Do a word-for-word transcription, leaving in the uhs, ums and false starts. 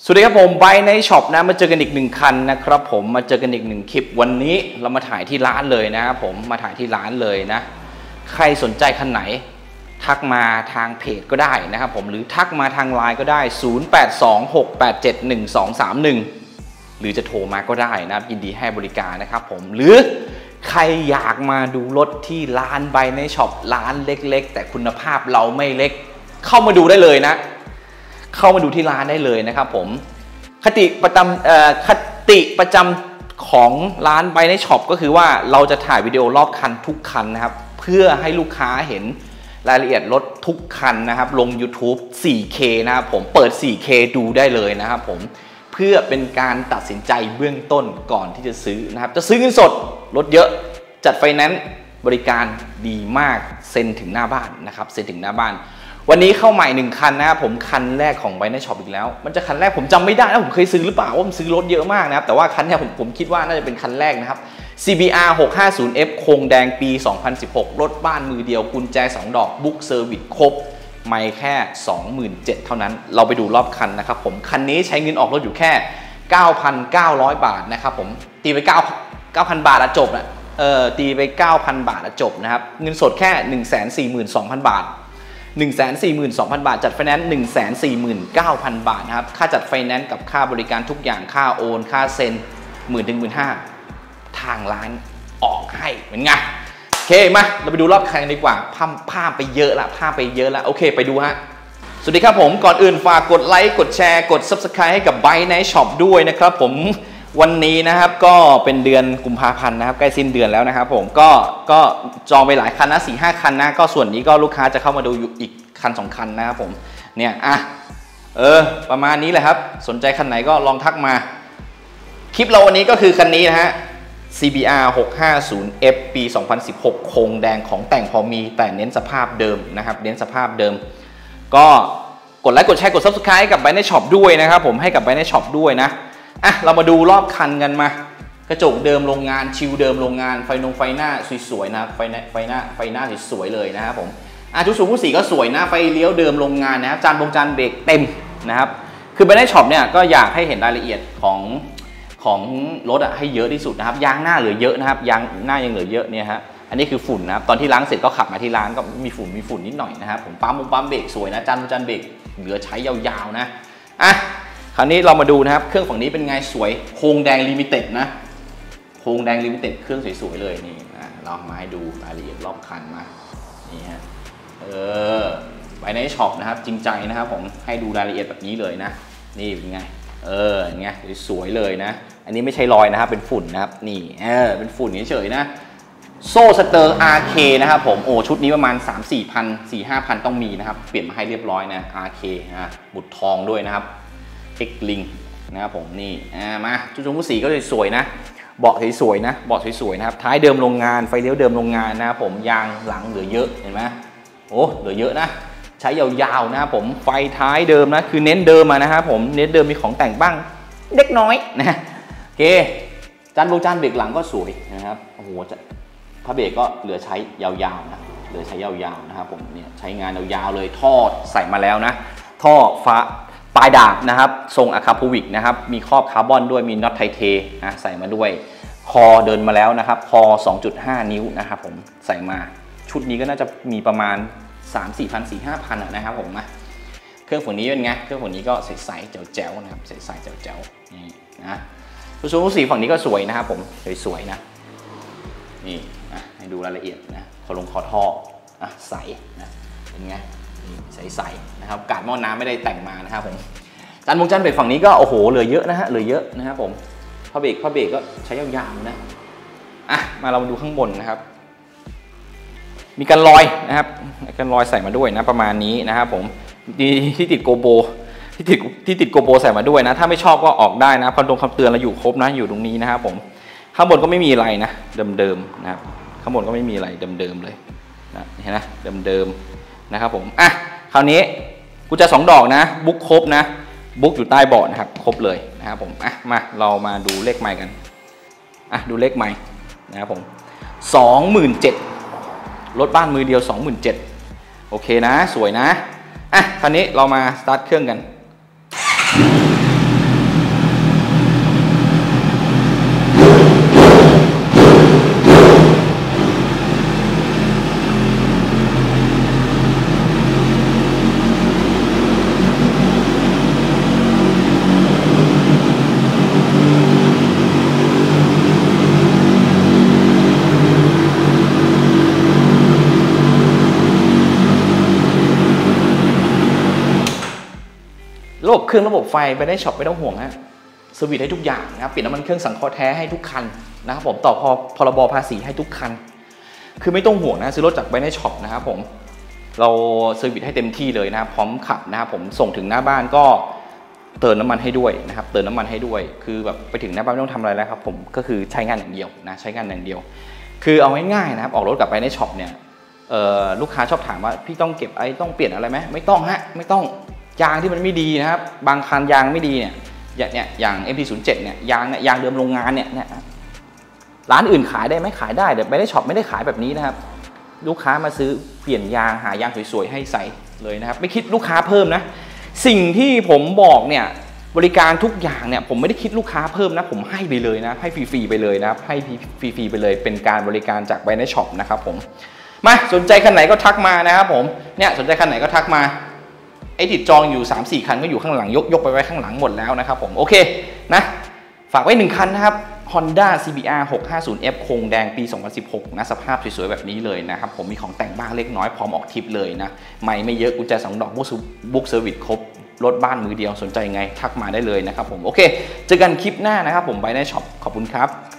สวัสดีครับผมไบในช็อปนะมาเจอกันอีกหนึ่งคันนะครับผมมาเจอกันอีกหนึ่งคลิปวันนี้เรามาถ่ายที่ร้านเลยนะครับผมมาถ่ายที่ร้านเลยนะใครสนใจคันไหนทักมาทางเพจก็ได้นะครับผมหรือทักมาทางไลน์ก็ได้ศูนย์ แปด สอง หก แปด เจ็ด หนึ่ง สอง สาม หนึ่งหรือจะโทรมาก็ได้นะครับยินดีให้บริการนะครับผมหรือใครอยากมาดูรถที่ร้านไบในช็อปร้านเล็กๆแต่คุณภาพเราไม่เล็กเข้ามาดูได้เลยนะเข้ามาดูที่ร้านได้เลยนะครับผมคติประจำคติประจำของร้านไบในช็อปก็คือว่าเราจะถ่ายวิดีโอรอบคันทุกคันนะครับเพื่อให้ลูกค้าเห็นรายละเอียดรถทุกคันนะครับลง ยูทูบ โฟร์เค นะครับผมเปิด โฟร์เค ดูได้เลยนะครับผมเพื่อเป็นการตัดสินใจเบื้องต้นก่อนที่จะซื้อนะครับจะซื้อเงินสดรถเยอะจัดไฟแนนซ์บริการดีมากเซ็นถึงหน้าบ้านนะครับเซ็นถึงหน้าบ้านวันนี้เข้าใหม่หนึ่งคันนะครับผมคันแรกของไบในช็อปอีกแล้วมันจะคันแรกผมจำไม่ได้นะผมเคยซื้อหรือเปล่าว่าผมซื้อรถเยอะมากนะครับแต่ว่าคันนี้ผมผมคิดว่าน่าจะเป็นคันแรกนะครับ ซี บี อาร์ หกห้าศูนย์ เอฟ โครงแดงปี สองพันสิบหก รถบ้านมือเดียวกุญแจสองดอกบุ๊กเซอร์วิสครบไม่แค่ สองหมื่นเจ็ดพัน เท่านั้นเราไปดูรอบคันนะครับผมคันนี้ใช้เงินออกรถอยู่แค่ เก้าพันเก้าร้อย บาทนะครับผมตีไปเก้าพัน บาทอะจบนะเออตีไป เก้าพัน บาทอะจบนะครับเงินสดแค่ หนึ่งแสนสี่หมื่นสองพัน บาทหนึ่งแสนสี่หมื่นสองพัน บาทจัดไฟแนนซ์ หนึ่งแสนสี่หมื่นเก้าพัน บาทนะครับค่าจัดไฟแนนซ์กับค่าบริการทุกอย่างค่าโอนค่าเซ็น หมื่นถึงหมื่นห้าทางร้านออกให้เหมือนไงโอเคมาเราไปดูรอบคันกันดีกว่าภาพภาพไปเยอะละภาพไปเยอะละโอเคไปดูฮะสวัสดีครับผมก่อนอื่นฝากกดไลค์กดแชร์กด ซับสไครบ์ ให้กับไบในช็อปด้วยนะครับผมวันนี้นะครับก็เป็นเดือนกุมภาพันธ์นะครับใกล้สิ้นเดือนแล้วนะครับผมก็ก็จองไปหลายคันนะ สี่ห้า คันนะก็ส่วนนี้ก็ลูกค้าจะเข้ามาดูอยู่อีกคันสองคันนะครับผมเนี่ยอ่ะเออประมาณนี้แหละครับสนใจคันไหนก็ลองทักมาคลิปเราวันนี้ก็คือคันนี้นะฮะ ซี บี อาร์ หกห้าศูนย์ เอฟ ปี สองพันสิบหก โครงแดงของแต่งพอมีแต่เน้นสภาพเดิมนะครับเน้นสภาพเดิมก็กดไลค์กดแชร์กด ซับสไครบ์ กับไบในช็อปด้วยนะครับผมให้กับไบในช็อปด้วยนะอ่ะเรามาดูรอบคันกันมากระจกเดิมโรงงานชิลเดิมโรงงานไฟนงไฟหน้าสวยๆนะไฟไฟหน้าไฟหน้าสวยๆเลยนะครับผมอ่ะทุกสูงผู้สีก็สวยนะไฟเลี้ยวเดิมโรงงานนะครับจานบงจานเบรกเต็มนะครับคือไบในช็อปเนี่ยก็อยากให้เห็นรายละเอียดของของรถอะให้เยอะที่สุดนะครับยางหน้าเหลือเยอะนะครับยางหน้ายังเหลือเยอะเนี่ยฮะอันนี้คือฝุ่นนะครับตอนที่ล้างเสร็จก็ขับมาที่ร้านก็มีฝุ่นมีฝุ่นนิดหน่อยนะครับผมปั๊มปั๊มเบรกสวยนะจานจานเบรกเหลือใช้ยาวๆนะอ่ะคราวนี้เรามาดูนะครับเครื่องฝั่งนี้เป็นไงสวยโครงแดงลิมิเต็ดนะโครงแดงลิมิเต็ดเครื่องสวยๆเลยนี่นะเรามาให้ดูรายละเอียดรอบคันมานี่ฮะเออไบในช็อปนะครับจริงใจนะครับผมให้ดูรายละเอียดแบบนี้เลยนะนี่เป็นไงเออไงสวยเลยนะอันนี้ไม่ใช่รอยนะครับเป็นฝุ่นนะครับนี่เออเป็นฝุ่นเฉยๆนะโซ่สเตอร์ อาร์ เค นะครับผมโอ้ชุดนี้ประมาณ สามสี่พัน สี่ห้าพัน ต้องมีนะครับเปลี่ยนมาให้เรียบร้อยนะ อาร์ เค นะบุตรทองด้วยนะครับเอ็กลิงนะครับผมนี่อ่ามาชุดชมพูสีก็สวยนะเบาะสวยๆนะเบาะสวยๆนะครับท้ายเดิมโรงงานไฟเลี้ยวเดิมโรงงานนะครับผมยางหลังเหลือเยอะเห็นไหมโอ้เหลือเยอะนะใช้ยาวๆนะครับผมไฟท้ายเดิมนะคือเน้นเดิมมานะครับผมเน้นเดิมมีของแต่งบ้างเล็กน้อยนะโอเคจานโบจานเบรกหลังก็สวยนะครับโอ้โหจะพระเบรกก็เหลือใช้ยาวๆนะเหลือใช้ยาวๆนะครับผมเนี่ยใช้งานยาวๆเลยท่อใส่มาแล้วนะท่อฟ้าปลายดาบนะครับทรงอะคาพูวิกนะครับมีครอบคาร์บอนด้วยมีน็อตไทเทนะใส่มาด้วยคอเดินมาแล้วนะครับคอ สองจุดห้า นิ้วนะครับผมใส่มาชุดนี้ก็น่าจะมีประมาณ สามสี่พัน สี่ห้าพัน นะครับผมนะเครื่องฝั่งนี้เป็นไงเครื่องฝั่งนี้ก็ใสๆแจ๋วๆนะครับใสๆแจ๋วๆนี่นะผู้ชมผู้สีฝั่งนี้ก็สวยนะครับผมสวยๆนะนี่นะให้ดูรายละเอียดนะคอลงคอท่ออ่ะใสนะเป็นไงใสๆนะครับกาดหม้อน้ำไม่ได้แต่งมานะครับผมจานวงจานเบรกฝั่งนี้ก็โอ้โหเหลือเยอะนะฮะเหลือเยอะนะครับผมผ้าเบรกผ้าเบรกก็ใช้ยาวๆนะอ่ะมาเรามาดูข้างบนนะครับมีกันรอยนะครับกันรอยใส่มาด้วยนะประมาณนี้นะครับผมที่ติดโกโบที่ติดที่ติดโกโบใส่มาด้วยนะถ้าไม่ชอบก็ออกได้นะคำตรงคำเตือนเราอยู่ครบนะอยู่ตรงนี้นะครับผมข้างบนก็ไม่มีอะไรนะเดิมๆนะครับข้างบนก็ไม่มีอะไรเดิมๆเลยนะเห็นไหมเดิมๆนะครับผมอ่ะคราวนี้กุญแจสองดอกนะบุ๊กครบนะบุ๊กอยู่ใต้เบาะนะครับครบเลยนะครับผมอ่ะมาเรามาดูเลขใหม่กันอ่ะดูเลขใหม่นะครับผม สองหมื่นเจ็ดพัน รถบ้านมือเดียว สองหมื่นเจ็ดพัน โอเคนะสวยนะอ่ะคราวนี้เรามาสตาร์ทเครื่องกันเครื่องระบบไฟไปได้ช็อปไม่ต้องห่วงฮะเซอร์วิสให้ทุกอย่างนะครับเปลี่ยนน้ำมันเครื่องสังเคราะห์แท้ให้ทุกคันนะครับผมต่อพอพรบภาษีให้ทุกคันคือไม่ต้องห่วงนะซื้อรถจากไบเนช็อปนะครับผมเราเซอร์วิสให้เต็มที่เลยนะครับพร้อมขับนะครับผมส่งถึงหน้าบ้านก็เติมน้ำมันให้ด้วยนะครับเติมน้ำมันให้ด้วยคือแบบไปถึงหน้าบ้านไม่ต้องทำอะไรแล้วครับผมก็คือใช้งานอย่างเดียวนะใช้งานอย่างเดียวคือเอาง่ายๆนะครับออกรถกลับไปในช็อปเนี่ยลูกค้าชอบถามว่าพี่ต้องเก็บไอ้ต้องเปลี่ยนอะไรไหมไม่ต้องฮะไม่ต้องยางที่มันไม่ดีนะครับบางคันยางไม่ดีเนี่ยอย่างเนี่ยอย่าง เอ็ม ที ศูนย์ เจ็ด เนี่ยยางเนี่ยยางเดิมโรงงานเนี่ยเนี่ยร้านอื่นขายได้ไหมขายได้แต่ไบเนช็อปไม่ได้ขายแบบนี้นะครับลูกค้ามาซื้อเปลี่ยนยางหายางสวยๆให้ใส่เลยนะครับไม่คิดลูกค้าเพิ่มนะสิ่งที่ผมบอกเนี่ยบริการทุกอย่างเนี่ยผมไม่ได้คิดลูกค้าเพิ่มนะผมให้ไปเลยนะให้ฟรีๆไปเลยนะครับให้ฟรีๆไปเลยเป็นการบริการจากไบเนช็อปนะครับผมมาสนใจคันไหนก็ทักมานะครับผมเนี่ยสนใจคันไหนก็ทักมาไอ้ติดจองอยู่ สามสี่ คันก็อยู่ข้างหลังยกยกไปไว้ข้างหลังหมดแล้วนะครับผมโอเคนะฝากไว้หนึ่งคันนะครับ Honda ซี บี อาร์ หกห้าศูนย์ เอฟ โครงแดงปีสองพันสิบหกนะสภาพสวยๆแบบนี้เลยนะครับผมมีของแต่งบ้างเล็กน้อยพร้อมออกทริปเลยนะไม่ไม่เยอะกุญแจสองดอกบุ๊กเซอร์วิสครบรถบ้านมือเดียวสนใจไงทักมาได้เลยนะครับผมโอเคเจอกันคลิปหน้านะครับผมไบเนช็อปขอบคุณครับ